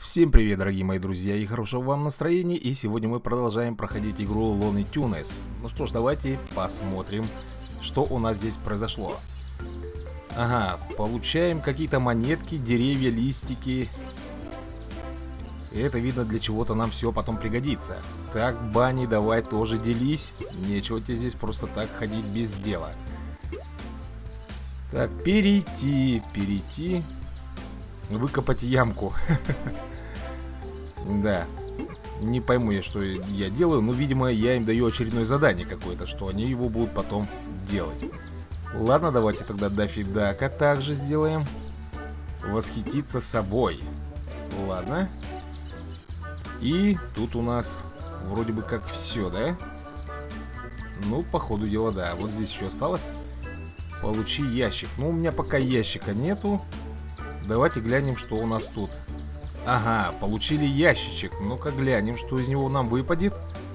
Всем привет, дорогие мои друзья, и хорошего вам настроения. И сегодня мы продолжаем проходить игру Looney Tunes. Ну что ж, давайте посмотрим, что у нас здесь произошло. Ага, получаем какие-то монетки, деревья, листики. И это видно, для чего-то нам все потом пригодится. Так, Банни, давай тоже делись. Нечего тебе здесь просто так ходить без дела. Так, перейти. Выкопать ямку. Да. Не пойму я, что я делаю, но, видимо, я им даю очередное задание какое-то, что они его будут потом делать. Ладно, давайте тогда Даффи Дака также сделаем. Восхититься собой. Ладно. И тут у нас вроде бы как все, да? Ну, по ходу дела, да. Вот здесь еще осталось. Получи ящик. Ну, у меня пока ящика нету. Давайте глянем, что у нас тут. Ага, получили ящичек. Ну-ка глянем, что из него нам выпадет.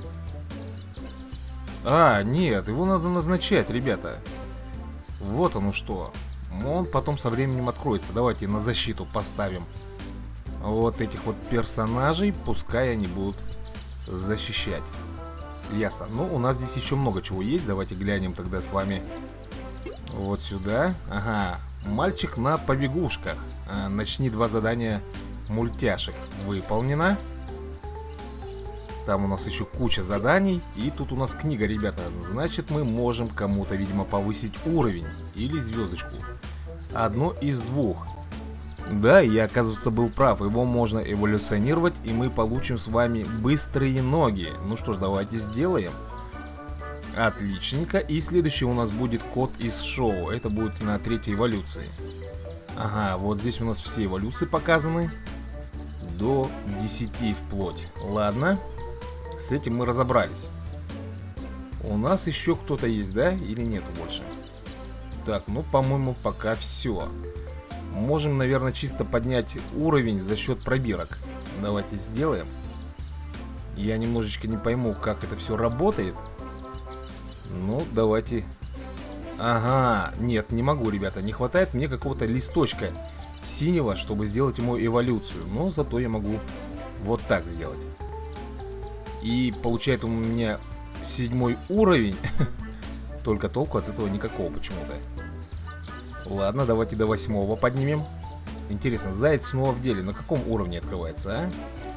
А, нет, его надо назначать, ребята. Вот оно что. Он потом со временем откроется. Давайте на защиту поставим вот этих вот персонажей. Пускай они будут защищать. Ясно. Ну, у нас здесь еще много чего есть. Давайте глянем тогда с вами вот сюда. Ага, мальчик на побегушках. Начни 2 задания мультяшек. Выполнено. Там у нас еще куча заданий. И тут у нас книга, ребята. Значит, мы можем кому-то, видимо, повысить уровень. Или звездочку. Одно из двух. Да, я, оказывается, был прав. Его можно эволюционировать. И мы получим с вами быстрые ноги. Ну что ж, давайте сделаем. Отличненько. И следующий у нас будет кот из шоу. Это будет на 3-й эволюции. Ага, вот здесь у нас все эволюции показаны. До 10 вплоть. Ладно. С этим мы разобрались. У нас еще кто-то есть, да? Или нету больше? Так, ну, по-моему, пока все. Можем, наверное, чисто поднять уровень за счет пробирок. Давайте сделаем. Я немножечко не пойму, как это все работает. Ну, давайте. Ага, нет, не могу, ребята. Не хватает мне какого-то листочка синего, чтобы сделать ему эволюцию. Но зато я могу вот так сделать. И получает у меня 7-й уровень. Только толку от этого никакого почему-то. Ладно, давайте до 8-го поднимем. Интересно, заяц снова в деле. На каком уровне открывается,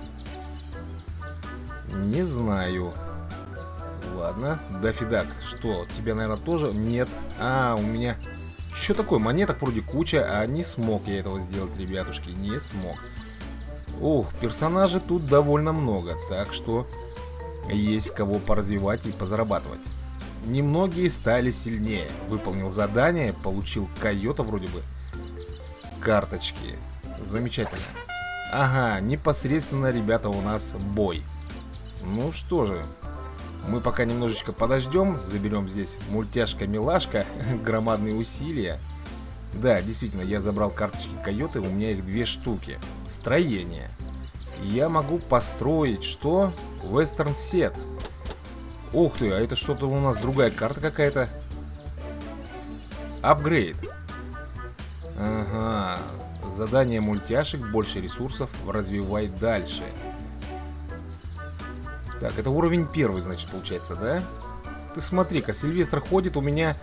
а? Не знаю. Ладно, Даффи Дак, что, тебя, наверное, тоже? Нет. А, у меня... Что такое? Монеток вроде куча, а не смог я этого сделать, ребятушки. Не смог. Ух, персонажей тут довольно много. Так что есть кого поразвивать и позарабатывать. Немногие стали сильнее. Выполнил задание, получил койота вроде бы. Карточки. Замечательно. Ага, непосредственно, ребята, у нас бой. Ну что же... Мы пока немножечко подождем. Заберем здесь мультяшка-милашка. Громадные усилия. Да, действительно, я забрал карточки койоты. У меня их 2 штуки. Строение. Я могу построить что? Western Set. Ух ты, а это что-то у нас другая карта какая-то. Апгрейд. Ага. Задание мультяшек. Больше ресурсов. Развивай дальше. Так, это уровень 1, значит, получается, да? Ты смотри-ка, Сильвестр ходит у меня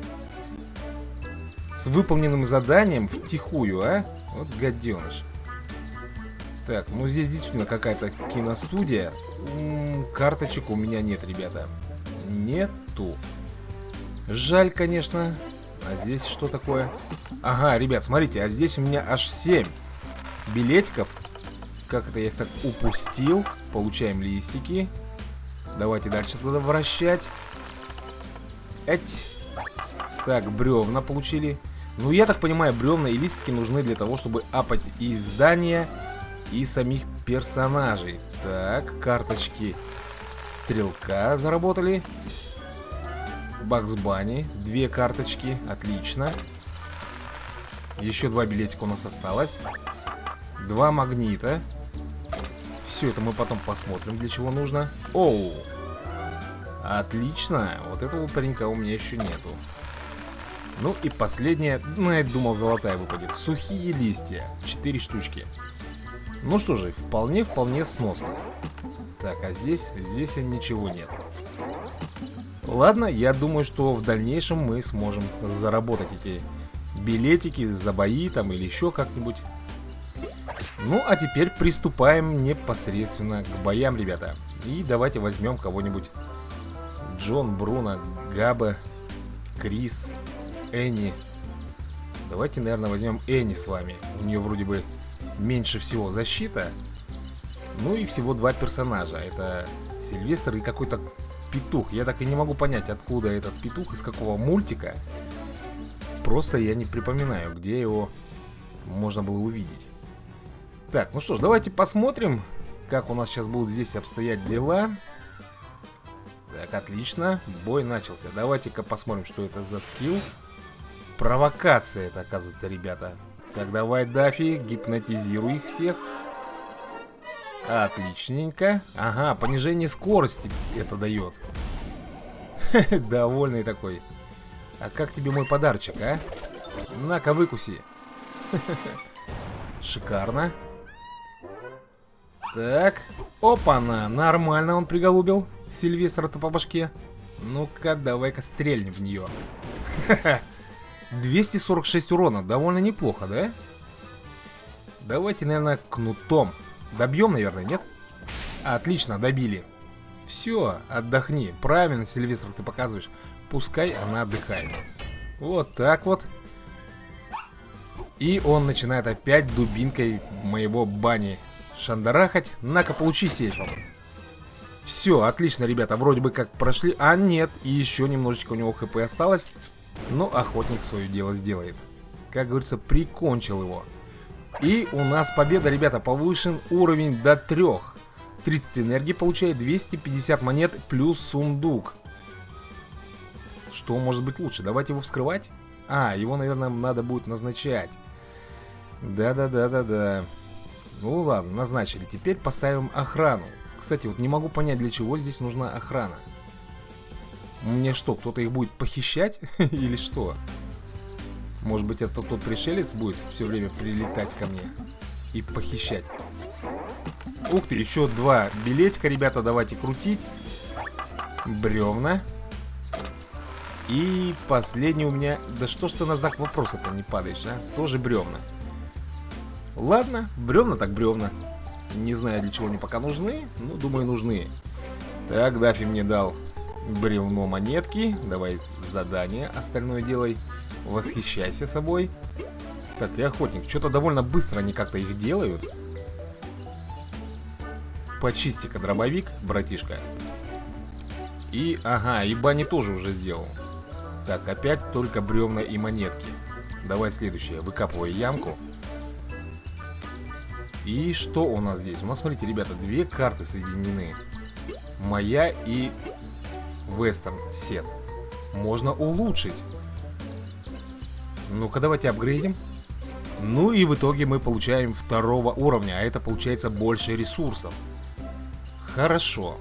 с выполненным заданием втихую, а? Вот гаденыш. Так, ну здесь действительно какая-то киностудия. Карточек у меня нет, ребята. Нету. Жаль, конечно. А здесь что такое? Ага, ребят, смотрите, а здесь у меня аж 7 билетиков. Как это я их так упустил? Получаем листики. Давайте дальше туда вращать. Эть. Так, бревна получили. Ну, я так понимаю, бревна и листики нужны для того, чтобы апать и здания, и самих персонажей. Так, карточки стрелка заработали. Бакс Банни, 2 карточки, отлично. Еще 2 билетика у нас осталось. 2 магнита. Все это мы потом посмотрим, для чего нужно. Оу! Отлично! Вот этого паренька у меня еще нету. Ну и последняя, ну я думал, золотая выпадет. Сухие листья, 4 штучки. Ну что же, вполне сносно. Так, а здесь ничего нет. Ладно, я думаю, что в дальнейшем мы сможем заработать эти билетики за бои там или еще как-нибудь. Ну, а теперь приступаем непосредственно к боям, ребята. И давайте возьмем кого-нибудь. Джон, Бруно, Габа, Крис, Энни. Давайте, наверное, возьмем Энни с вами. У нее вроде бы меньше всего защита. Ну и всего 2 персонажа. Это Сильвестр и какой-то петух. Я так и не могу понять, откуда этот петух, из какого мультика. Просто я не припоминаю, где его можно было увидеть. Так, ну что ж, давайте посмотрим, как у нас сейчас будут здесь обстоять дела. Так, отлично. Бой начался. Давайте-ка посмотрим, что это за скилл. Провокация это, оказывается, ребята. Так, давай, Даффи, гипнотизируй их всех. Отличненько. Ага, понижение скорости это дает. Довольный такой. А как тебе мой подарочек, а? На-ка, выкуси. Шикарно. Так, опа-на, нормально он приголубил Сильвестра-то по башке. Ну-ка, давай-ка стрельнем в нее. 246 урона, довольно неплохо, да? Давайте, наверное, кнутом. Добьем, наверное, нет? Отлично, добили. Все, отдохни. Правильно, Сильвестр, ты показываешь. Пускай она отдыхает. Вот так вот. И он начинает опять дубинкой моего бани шандарахать. На-ка, получи сейфом. Все, отлично, ребята, вроде бы как прошли. А нет, и еще немножечко у него хп осталось. Но охотник свое дело сделает. Как говорится, прикончил его. И у нас победа, ребята, повышен уровень до 3. 30 энергии получает, 250 монет плюс сундук. Что может быть лучше? Давайте его вскрывать. А, его, наверное, надо будет назначать. Да. Ну ладно, назначили. Теперь поставим охрану. Кстати, вот не могу понять, для чего здесь нужна охрана. Мне что, кто-то их будет похищать? Или что? Может быть, это тот пришелец будет все время прилетать ко мне и похищать. Ух ты, еще 2 билетика, ребята, давайте крутить. Бревна. И последний у меня... Да что ж ты на знак вопроса-то не падаешь, а? Тоже бревна. Ладно, бревна так бревна. Не знаю, для чего они пока нужны. Ну, думаю, нужны. Так, Даффи мне дал бревно монетки. Давай задание остальное делай. Восхищайся собой. Так, и охотник. Что-то довольно быстро они как-то их делают. Почисти-ка дробовик, братишка. И, ага, и бани тоже уже сделал. Так, опять только бревна и монетки. Давай следующее. Выкапывай ямку. И что у нас здесь? У нас, смотрите, ребята, 2 карты соединены. Моя и Вестерн сет. Можно улучшить. Ну-ка, давайте апгрейдим. Ну и в итоге мы получаем 2 уровня. А это получается больше ресурсов. Хорошо.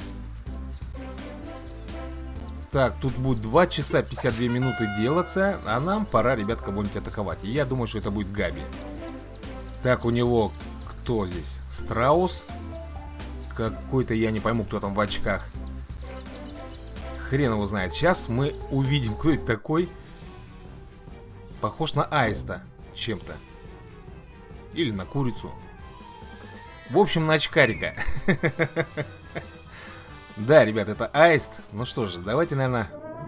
Так, тут будет 2 часа 52 минуты делаться. А нам пора, ребят, кого-нибудь атаковать. И я думаю, что это будет Габи. Так, у него... Кто здесь? Страус? Какой-то, я не пойму, кто там в очках. Хрен его знает. Сейчас мы увидим, кто это такой. Похож на аиста чем-то. Или на курицу. В общем, на очкарика. Да, ребят, это аист. Ну что же, давайте, наверное,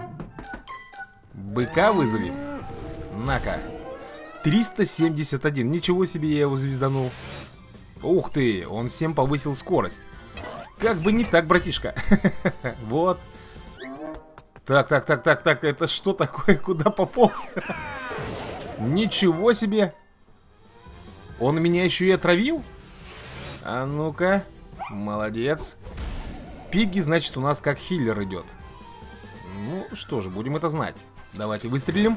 быка вызовем. На-ка. 371. Ничего себе, я его звезданул. Ух ты, он всем повысил скорость. Как бы не так, братишка. Вот. Так, это что такое? Куда пополз? Ничего себе. Он меня еще и отравил? А ну-ка. Молодец. Пигги, значит, у нас как хиллер идет. Ну что же, будем это знать. Давайте выстрелим.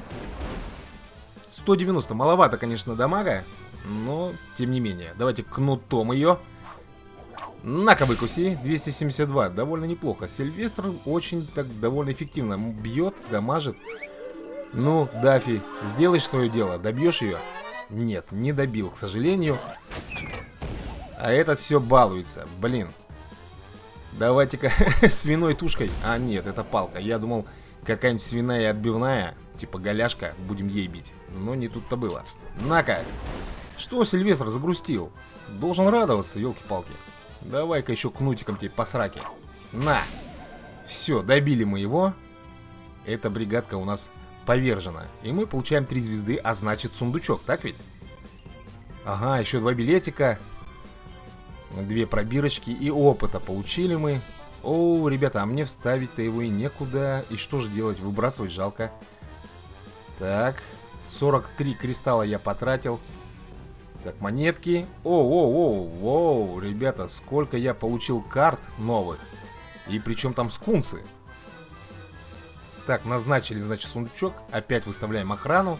190, маловато, конечно, дамага. Но, тем не менее, давайте кнутом ее. На-ка, выкуси. 272, довольно неплохо. Сильвестр очень так довольно эффективно бьет, дамажит. Ну, Даффи, сделаешь свое дело, добьешь ее? Нет, не добил, к сожалению. А этот все балуется, блин. Давайте-ка свиной тушкой. А нет, это палка. Я думал, какая-нибудь свиная отбивная, типа голяшка, будем ей бить. Но не тут-то было. На-ка. Что Сильвестр загрустил? Должен радоваться, елки-палки. Давай-ка еще кнутиком тебе по сраке. На. Все, добили мы его. Эта бригадка у нас повержена. И мы получаем 3 звезды, а значит сундучок, так ведь? Ага, еще 2 билетика. 2 пробирочки и опыта получили мы. О, ребята, а мне вставить-то его и некуда. И что же делать? Выбрасывать жалко. Так, 43 кристалла я потратил. Так, монетки. О, ребята, сколько я получил карт новых. И причем там скунсы. Так, назначили, значит, сундучок. Опять выставляем охрану.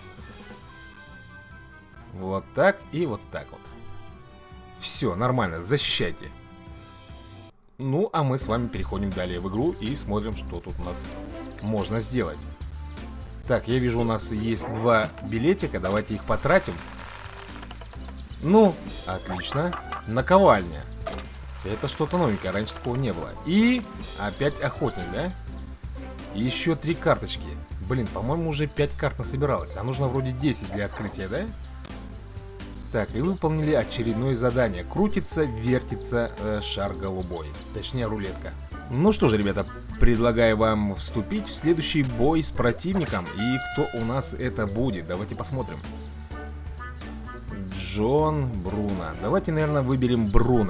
Вот так и вот так вот. Все, нормально, защищайте. Ну, а мы с вами переходим далее в игру и смотрим, что тут у нас можно сделать. Так, я вижу, у нас есть 2 билетика. Давайте их потратим. Ну, отлично. Наковальня. Это что-то новенькое, раньше такого не было. И опять охотник, да? И еще 3 карточки. Блин, по-моему, уже 5 карт насобиралось. А нужно вроде 10 для открытия, да? Так, и выполнили очередное задание. Крутится, вертится шар голубой. Точнее, рулетка. Ну что же, ребята, предлагаю вам вступить в следующий бой с противником. И кто у нас это будет? Давайте посмотрим. Джон Бруно. Давайте, наверное, выберем Бруно.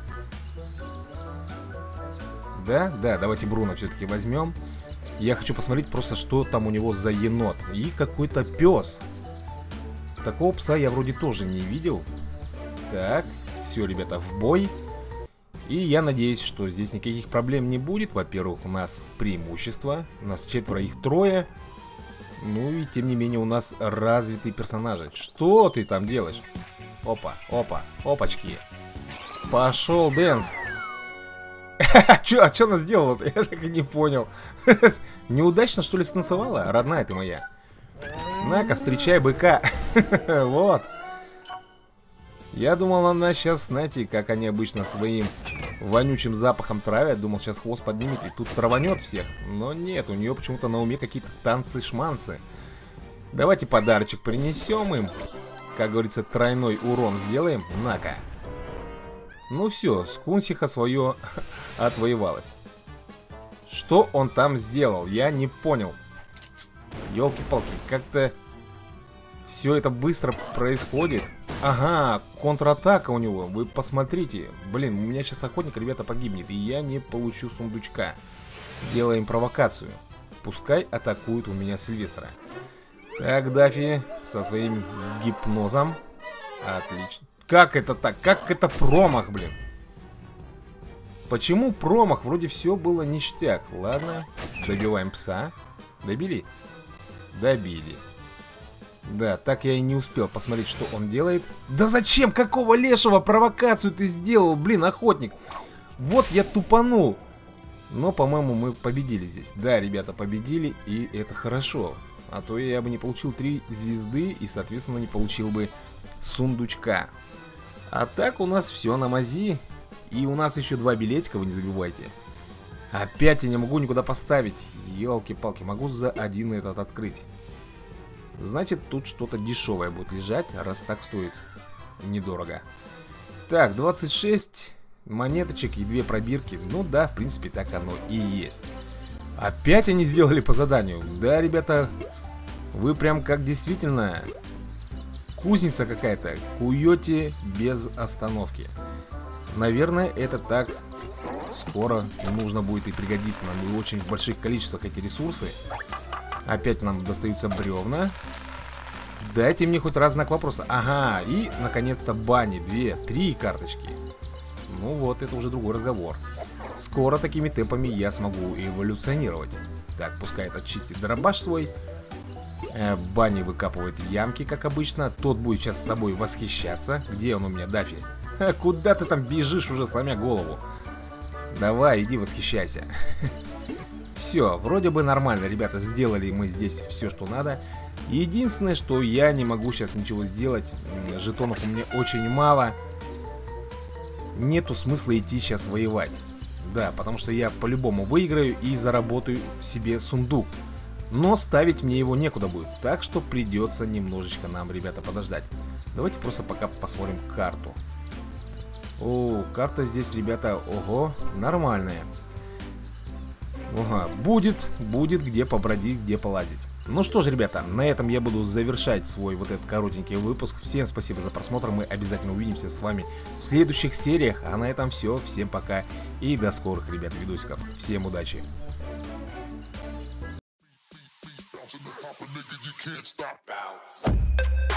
Да, давайте Бруно все-таки возьмем. Я хочу посмотреть просто, что там у него за енот. И какой-то пес. Такого пса я вроде тоже не видел. Так, все, ребята, в бой. И я надеюсь, что здесь никаких проблем не будет. Во-первых, у нас преимущество. У нас 4, их 3. Ну и тем не менее у нас развитые персонажи. Что ты там делаешь? Опа, опа, опачки. Пошел дэнс. А что она сделала-то? Я так и не понял. Неудачно, что ли, станцевала? Родная ты моя. На-ка, встречай быка. Вот. Я думал, она сейчас, знаете, как они обычно своим вонючим запахом травят. Думал, сейчас хвост поднимет и тут траванет всех. Но нет, у нее почему-то на уме какие-то танцы-шманцы. Давайте подарочек принесем им. Как говорится, тройной урон сделаем. На-ка. Ну все, скунсиха свое отвоевалась. Что он там сделал? Я не понял. Ёлки-палки, как-то все это быстро происходит. Ага, контратака у него. Вы посмотрите. Блин, у меня сейчас охотник, ребята, погибнет. И я не получу сундучка. Делаем провокацию. Пускай атакуют у меня Сильвестра. Так, Даффи со своим гипнозом. Отлично. Как это так? Как это промах, блин? Почему промах? Вроде все было ништяк. Ладно, добиваем пса. Добили? Добили. Да, так я и не успел посмотреть, что он делает. Да зачем? Какого лешего провокацию ты сделал, блин, охотник? Вот я тупанул. Но, по-моему, мы победили здесь. Да, ребята, победили, и это хорошо. А то я бы не получил 3 звезды и, соответственно, не получил бы сундучка. А так у нас все на мази. И у нас еще 2 билетика, вы не забывайте. Опять я не могу никуда поставить. Ёлки-палки, могу за один этот открыть. Значит, тут что-то дешевое будет лежать, раз так стоит недорого. Так, 26 монеточек и 2 пробирки. Ну да, в принципе, так оно и есть. Опять они сделали по заданию. Да, ребята, вы прям как действительно кузница какая-то. Куете без остановки. Наверное, это так скоро нужно будет и пригодиться нам. И очень в больших количествах эти ресурсы. Опять нам достаются бревна. Дайте мне хоть раз знак вопроса. Ага, и наконец-то бани. 2, 3 карточки. Ну вот, это уже другой разговор. Скоро такими темпами я смогу эволюционировать. Так, пускай это чистит дробаш свой. Бани выкапывает ямки, как обычно. Тот будет сейчас с собой восхищаться. Где он у меня, Даффи? Куда ты там бежишь уже, сломя голову? Давай, иди восхищайся. Все, вроде бы нормально, ребята. Сделали мы здесь все, что надо. Единственное, что я не могу сейчас ничего сделать. Жетонов у меня очень мало. нету смысла идти сейчас воевать. Да, потому что я по-любому выиграю и заработаю себе сундук. Но ставить мне его некуда будет, так что придется немножечко нам, ребята, подождать. Давайте просто пока посмотрим карту. О, карта здесь, ребята, ого, нормальная. Ага, будет где побродить, где полазить. Ну что ж, ребята, на этом я буду завершать свой вот этот коротенький выпуск. Всем спасибо за просмотр, мы обязательно увидимся с вами в следующих сериях. А на этом все, всем пока и до скорых, ребят, видосиков. Всем удачи! You can't stop.